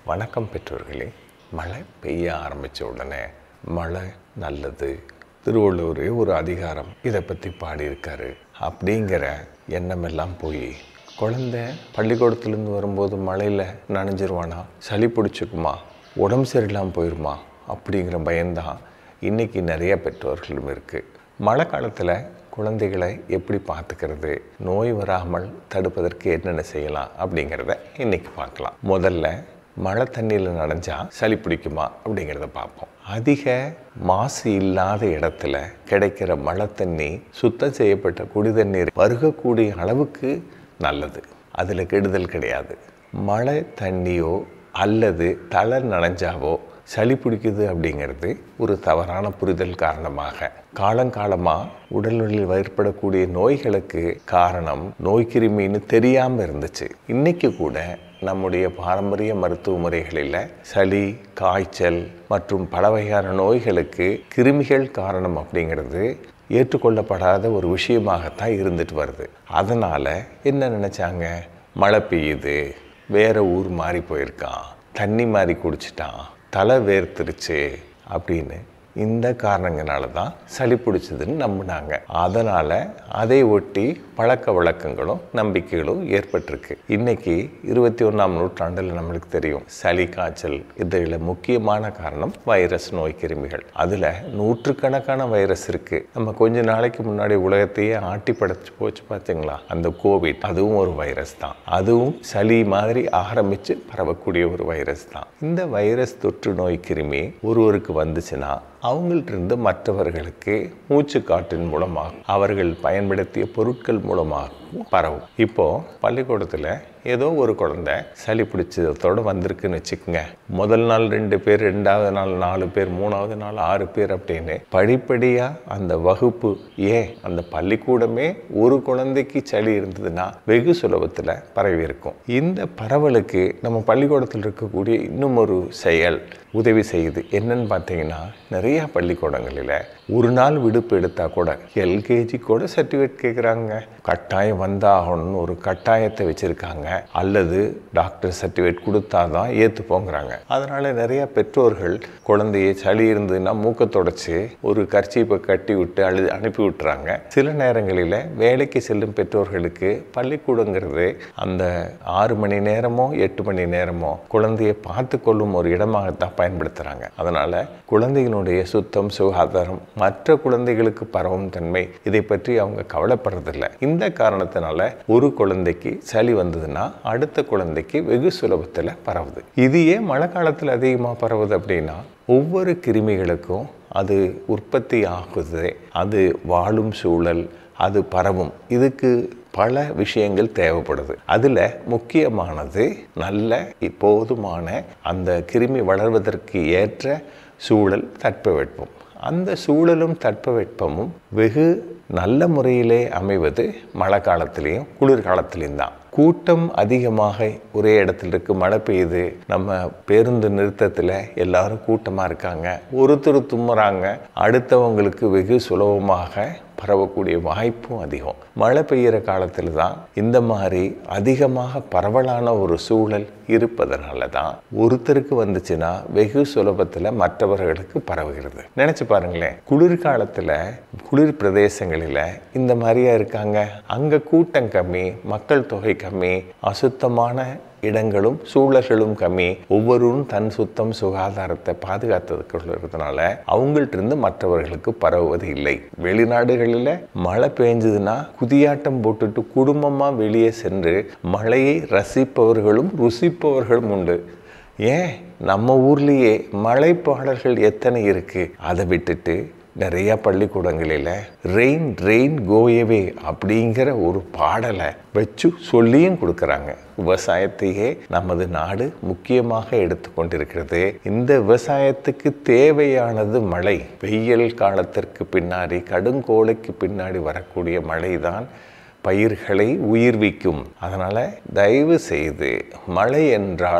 வணக்கம் பெற்றோர்களே. மழை பெய்ய ஆரம்பித்த உடனே மழை நல்லது, திருவள்ளுவரே ஒரு அதிகாரம் இதை பற்றி பாடியிருக்காரு அப்படிங்கிற எண்ணமெல்லாம் போய் குழந்தை பள்ளிக்கூடத்துலேருந்து வரும்போது மழையில் நனைஞ்சிருவானா, சளி பிடிச்சிக்குமா, உடம்பு சரியில்லாமல் போயிடுமா அப்படிங்கிற பயம்தான் இன்றைக்கி நிறைய பெற்றோர்களும் இருக்குது. மழை காலத்தில் குழந்தைகளை எப்படி பார்த்துக்கிறது, நோய் வராமல் தடுப்பதற்கு என்னென்ன செய்யலாம் அப்படிங்கிறத இன்றைக்கி பார்க்கலாம். முதல்ல மழை தண்ணியில் நனைஞ்சா சளி பிடிக்குமா அப்படிங்கிறத பார்ப்போம். அதிக மாசு இல்லாத இடத்துல கிடைக்கிற மழை தண்ணி சுத்தம் செய்யப்பட்ட குடி தண்ணீர் பருகக்கூடிய அளவுக்கு நல்லது, அதில் கெடுதல் கிடையாது. மழை தண்ணியோ அல்லது தலை நனைஞ்சாவோ சளி பிடிக்குது அப்படிங்கிறது ஒரு தவறான புரிதல் காரணமாக காலங்காலமாக உடலில் ஏற்படக்கூடிய நோய்களுக்கு காரணம் நோய்க்கிருமின்னு தெரியாமல் இருந்துச்சு. இன்றைக்கி கூட நம்முடைய பாரம்பரிய மருத்துவ முறைகளில் சளி, காய்ச்சல் மற்றும் பல வகையான நோய்களுக்கு கிருமிகள் காரணம் அப்படிங்கிறது ஏற்றுக்கொள்ளப்படாத ஒரு விஷயமாகத்தான் இருந்துட்டு வருது. அதனால் என்ன நினச்சாங்க, மழை பெய்யுது, வேறு ஊர் மாறி போயிருக்கான், தண்ணி மாறி குடிச்சிட்டான், தலை வேர்த்துருச்சு அப்படின்னு இந்த காரணங்களால தான் சளி பிடிச்சதுன்னு நம்பினாங்க. அதனால் அதை ஒட்டி பழக்க வழக்கங்களும் நம்பிக்கைகளும் ஏற்பட்டிருக்கு. இன்றைக்கி 21ஆம் நூற்றாண்டில் நம்மளுக்கு தெரியும், சளி, காய்ச்சல் இதில் முக்கியமான காரணம் வைரஸ் நோய் கிருமிகள். அதில் நூற்றுக்கணக்கான வைரஸ் இருக்குது. நம்ம கொஞ்ச நாளைக்கு முன்னாடி உலகத்தையே ஆட்டி படைச்சு போச்சு பார்த்தீங்களா, அந்த கோவிட், அதுவும் ஒரு வைரஸ் தான். அதுவும் சளி மாதிரி ஆரம்பித்து பரவக்கூடிய ஒரு வைரஸ் தான். இந்த வைரஸ் தொற்று நோய் கிருமி ஒருவருக்கு வந்துச்சுன்னா அவங்கள்டிருந்து மற்றவர்களுக்கு மூச்சு காற்றின் மூலமாக, அவர்கள் பயன்படுத்திய பொருட்கள் மூலமாக பரவும். இப்போது பள்ளிக்கூடத்தில் ஏதோ ஒரு குழந்தை சளி பிடிச்சதோடு வந்திருக்குன்னு வச்சுக்கோங்க. முதல் நாள் 2 பேர், 2வது நாள் 4 பேர், 3வது நாள் 6 பேர் அப்படின்னு படிப்படியாக அந்த வகுப்பு, அந்த பள்ளிக்கூடமே ஒரு குழந்தைக்கு சளி இருந்ததுன்னா வெகு சுலபத்தில் பரவி இருக்கும். இந்த பரவலுக்கு நம்ம பள்ளிக்கூடத்தில் இருக்கக்கூடிய இன்னும் ஒரு செயல் உதவி செய்யுது. என்னன்னு பார்த்தீங்கன்னா, நிறையா பள்ளிக்கூடங்களில் ஒரு நாள் விடுப்பு எடுத்தால் கூட எல்கேஜி கூட சர்டிஃபிகேட் கேட்குறாங்க. கட்டாயம் வந்தாகணும்னு ஒரு கட்டாயத்தை வச்சுருக்காங்க. அல்லது டாக்டர் சர்டிஃபிகேட் கொடுத்தா தான் ஏற்றுப்போங்கிறாங்க. அதனால் நிறையா பெற்றோர்கள் குழந்தைய சளி இருந்ததுன்னா மூக்கை தொடச்சி ஒரு கர்ச்சீப்பை கட்டி விட்டு அனுப்பி விட்டுறாங்க. சில நேரங்களில் வேலைக்கு செல்லும் பெற்றோர்களுக்கு பள்ளிக்கூடங்கிறது அந்த 6 மணி நேரமோ 8 மணி நேரமோ குழந்தையை பார்த்து கொள்ளும் ஒரு இடமாகத்தான் பயன்படுத்துகிறாங்க. அதனால் குழந்தைகளுடைய சுத்தம், சுகாதாரம், மற்ற குழந்தைகளுக்கு பரவும் தன்மை, இதை பற்றி அவங்க கவலைப்படுறதில்லை. இந்த காரணத்தினால ஒரு குழந்தைக்கு சளி வந்ததுன்னா அடுத்த குழந்தைக்கு வெகு சுலபத்தில் பரவுது. இது ஏன் மழை காலத்தில் அதிகமாக பரவுது அப்படின்னா, ஒவ்வொரு கிருமிகளுக்கும் அது உற்பத்தி ஆகுது, அது வாழும் சூழல், அது பரவும். இதுக்கு பல விஷயங்கள் தேவைப்படுது. அதில் முக்கியமானது நல்ல போதுமான அந்த கிருமி வளர்வதற்கு ஏற்ற சூழல், தட்பவெப்பம். அந்த சூழலும் தட்பவெப்பமும் வெகு நல்ல முறையிலே அமைவது மழை காலத்திலையும் குளிர்காலத்திலையும் தான். கூட்டம் அதிகமாக ஒரே இடத்துல இருக்கு, மழை பெய்யுது, நம்ம பேருந்து நிறுத்தத்தில் எல்லாரும் கூட்டமாக இருக்காங்க, ஒருத்தர் தும்முறாங்க, அடுத்தவங்களுக்கு வெகு சுலபமாக பரவக்கூடிய வாய்ப்பும் அதிகம். மழை பெய்கிற காலத்தில் தான் இந்த மாதிரி அதிகமாக பரவலான ஒரு சூழல் இருப்பதனால தான் ஒருத்தருக்கு வந்துச்சுன்னா வெகு சுலபத்தில் மற்றவர்களுக்கு பரவுகிறது. நினச்சி பாருங்களேன், குளிர்காலத்தில் குளிர் பிரதேசங்களில் இந்த மாதிரியா இருக்காங்க. அங்கே கூட்டம் கம்மி, மக்கள் தொகை கம்மி, அசுத்தமான இடங்களும் சூழல்களும் கம்மி. ஒவ்வொருவரும் தன் சுத்தம், சுகாதாரத்தை பாதுகாத்ததுக்குள்ளதுனால அவங்கள்ட்டிருந்து மற்றவர்களுக்கு பரவுவது இல்லை. வெளிநாடுகளில் மழை பெஞ்சதுன்னா குதியாட்டம் போட்டுட்டு குடும்பமாக வெளியே சென்று மழையை ரசிப்பவர்களும் ருசிப்பவர்களும் உண்டு. ஏன், நம்ம ஊர்லேயே மழை பாடல்கள் எத்தனை இருக்குது. அதை விட்டுட்டு நிறையா பள்ளிக்கூடங்களில் ரெயின் ரெயின் கோயவே அப்படிங்கிற ஒரு பாடலை வச்சு சொல்லியும் கொடுக்குறாங்க. விவசாயத்தையே நமது நாடு முக்கியமாக எடுத்துக்கொண்டிருக்கிறது. இந்த விவசாயத்துக்கு தேவையானது மழை. வெயில் காலத்திற்கு பின்னாடி, கடுங்கோளைக்கு பின்னாடி வரக்கூடிய மழை தான் பயிர்களை உயிர்விக்கும். அதனால் தயவு செய்து மழை என்றால்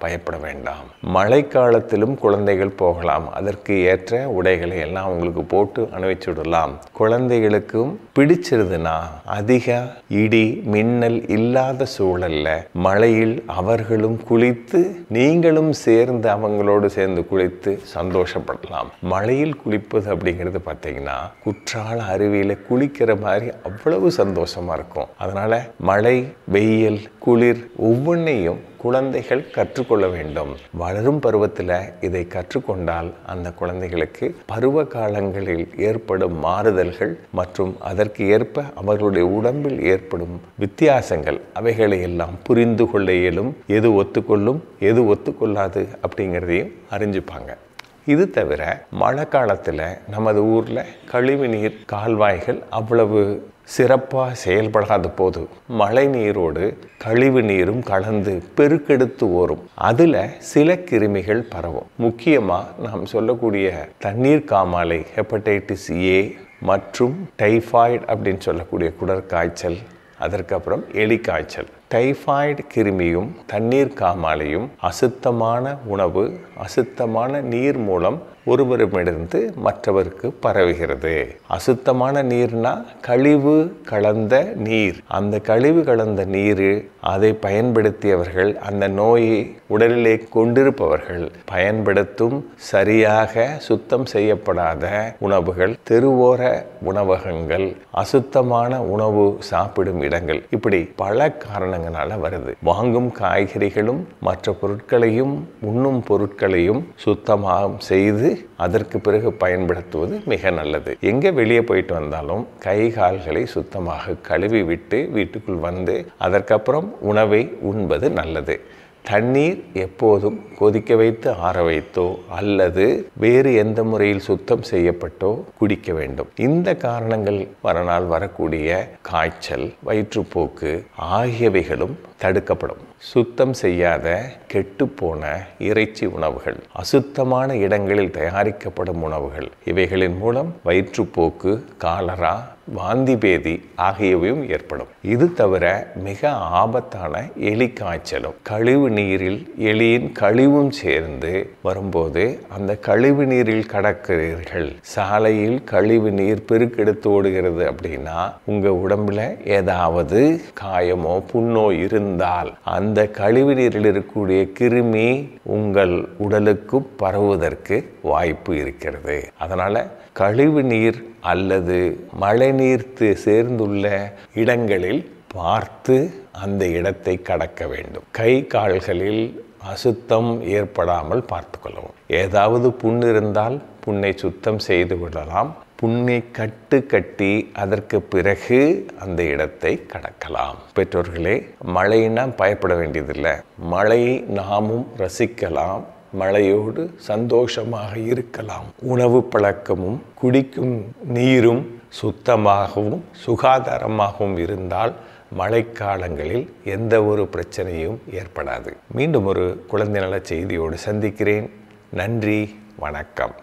பயப்பட வேண்டாம். மழைக்காலத்திலும் குழந்தைகள் போகலாம். அதற்கு ஏற்ற உடைகளை எல்லாம் உங்களுக்கு போட்டு அணிவிச்சுடலாம். குழந்தைகளுக்கும் பிடிச்சிருதுன்னா அதிக இடி மின்னல் இல்லாத சூழல்ல மழையில் அவர்களும் குளித்து நீங்களும் சேர்ந்து அவங்களோடு சேர்ந்து குளித்து சந்தோஷப்படலாம். மழையில் குளிப்பது அப்படிங்கிறது பார்த்தீங்கன்னா குற்றால அருவியில குளிக்கிற மாதிரி அவ்வளவு சந்தோஷமா இருக்கும். அதனால மழை வெயில் குளிர் ஒவ்வொன்றையும் குழந்தைகள் கற்றுக்கொள்ள வேண்டும். வளரும் பருவத்தில் இதை கற்றுக்கொண்டால் அந்த குழந்தைகளுக்கு பருவ காலங்களில் ஏற்படும் மாறுதல்கள் மற்றும் அதற்கு ஏற்ப அவர்களுடைய உடம்பில் ஏற்படும் வித்தியாசங்கள் அவைகளை எல்லாம் புரிந்து கொள்ள இயலும். எது ஒத்துக்கொள்ளும் எது ஒத்துக்கொள்ளாது அப்படிங்கிறதையும் அறிஞ்சுப்பாங்க. இது தவிர மழை காலத்தில் நமது ஊரில் கழிவுநீர் கால்வாய்கள் அவ்வளவு சிறப்பாக செயல்படாத போது மழை நீரோடு கழிவு நீரும் கலந்து பெருக்கெடுத்து ஓடும். அதில் சில கிருமிகள் பரவும். முக்கியமாக நாம் சொல்லக்கூடிய தண்ணீர் காமாலை, ஹெப்படைட்டிஸ் ஏ மற்றும் டைஃபாய்டு அப்படின்னு சொல்லக்கூடிய குடற்காய்ச்சல், அதற்கப்புறம் எலிக்காய்ச்சல். டைஃபாய்டு கிருமியும் தண்ணீர் காமாலையும் அசுத்தமான உணவு அசுத்தமான நீர் மூலம் ஒருவரிடமிருந்து மற்றவருக்கு பரவுகிறது. அசுத்தமான நீர்னா கழிவு கலந்த நீர். அந்த கழிவு கலந்த நீர் அதை பயன்படுத்தியவர்கள் அந்த நோயை உடலிலே கொண்டிருப்பவர்கள் பயன்படுத்தும் சரியாக சுத்தம் செய்யப்படாத உணவுகள், தெருவோர உணவகங்கள், அசுத்தமான உணவு சாப்பிடும் இடங்கள், இப்படி பல காரணங்களால வருது. வாங்கும் காய்கறிகளும் மற்ற பொருட்களையும் உண்ணும் பொருட்களையும் சுத்தமாக செய்து அதற்கு பிறகு பயன்படுத்துவது மிக நல்லது. எங்கே வெளியே போயிட்டு வந்தாலும் கை கால்களை சுத்தமாக கழுவி விட்டு வீட்டுக்குள் வந்து அதற்கப்புறம் உணவை உண்பது நல்லது. தண்ணீர் எப்போதும் கொதிக்க வைத்து ஆற வைத்தோ அல்லது வேறு எந்த முறையில் சுத்தம் செய்யப்பட்டோ குடிக்க வேண்டும். இந்த காரணங்கள் வரனால் வரக்கூடிய காய்ச்சல், வயிற்றுப்போக்கு ஆகியவைகளும் தடுக்கப்படும். சுத்தம் செய்யாத கெட்டுப்போன இறைச்சி உணவுகள், அசுத்தமான இடங்களில் தயாரிக்கப்படும் உணவுகள், இவைகளின் மூலம் வயிற்றுப்போக்கு, காலரா, வாந்தி பேதி ஆகியவையும் ஏற்படும். இது தவிர மிக ஆபத்தான எலி காய்ச்சலும். கழிவு நீரில் எலியின் கழிவும் சேர்ந்து வரும்போது அந்த கழிவு நீரில் கடக்கிறீர்கள். சாலையில் கழிவு நீர் பெருக்கெடுத்து ஓடுகிறது அப்படின்னா உங்க உடம்புல ஏதாவது காயமோ புண்ணோ இருந்தால் அந்த கழிவு நீரில் இருக்கக்கூடிய கிருமி உங்கள் உடலுக்கு பரவுவதற்கு வாய்ப்பு இருக்கிறது. அதனால கழிவு நீர் அல்லது மழை நீர் சேர்ந்துள்ள இடங்களில் பார்த்து அந்த இடத்தை கடக்க வேண்டும். கை கால்களில் அசுத்தம் ஏற்படாமல் பார்த்து கொள்ளவும். ஏதாவது புண் இருந்தால் புண்ணை சுத்தம் செய்து கொள்ளலாம். புண்ணை கட்டி அதற்கு பிறகு அந்த இடத்தை கடக்கலாம். பெற்றோர்களே, மழையினா பயப்பட வேண்டியதில்லை. மழையை நாமும் ரசிக்கலாம். மழையோடு சந்தோஷமாக இருக்கலாம். உணவு பழக்கமும் குடிக்கும் நீரும் சுத்தமாகவும் சுகாதாரமாகவும் இருந்தால் மழைக்காலங்களில் எந்த ஒரு பிரச்சனையும் ஏற்படாது. மீண்டும் ஒரு குழந்தை நல செய்தியோடு சந்திக்கிறேன். நன்றி, வணக்கம்.